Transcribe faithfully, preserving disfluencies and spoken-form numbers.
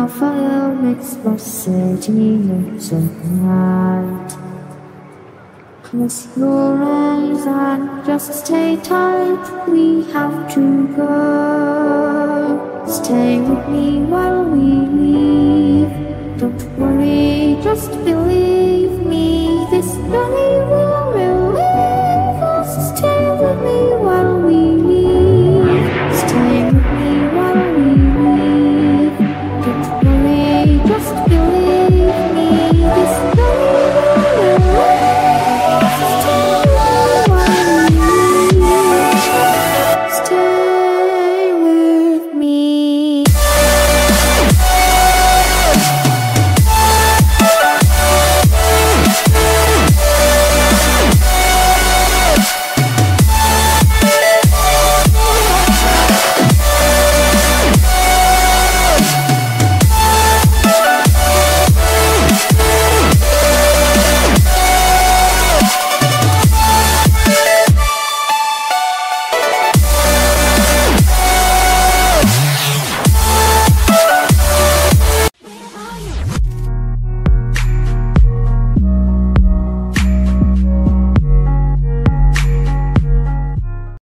our fire makes the city look so bright. Close your eyes and just stay tight. We have to go. Stay with me while we leave. Don't worry, just believe me. This journey will relieve us. Stay with me while we leave. Stay with me while we leave. Don't worry, just believe.